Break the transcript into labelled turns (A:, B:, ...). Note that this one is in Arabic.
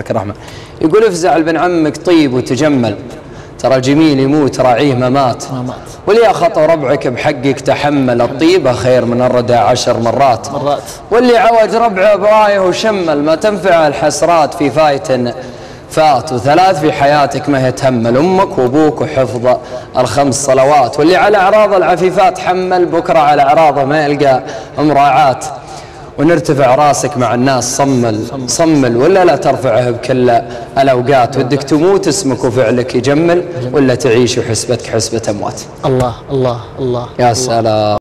A: عليك الرحمة. يقول افزع لبن عمك طيب وتجمل، ترى الجميل يموت راعيه ممات، واللي يا خطا ربعك بحقك تحمل، الطيبة خير من الردى 10 مرات، واللي عوج ربعه برايه وشمل ما تنفع الحسرات في فايت فات، وثلاث في حياتك ما يتهمل، أمك وأبوك وحفظ ال5 صلوات، واللي على أعراض العفيفات حمل بكرة على أعراضه ما يلقى مراعاة، ونرتفع راسك مع الناس صمل ولا لا ترفعه بكل الأوقات، ودك تموت اسمك وفعلك يجمل ولا تعيش وحسبتك حسبة أموات.
B: الله الله الله
A: يا سلام.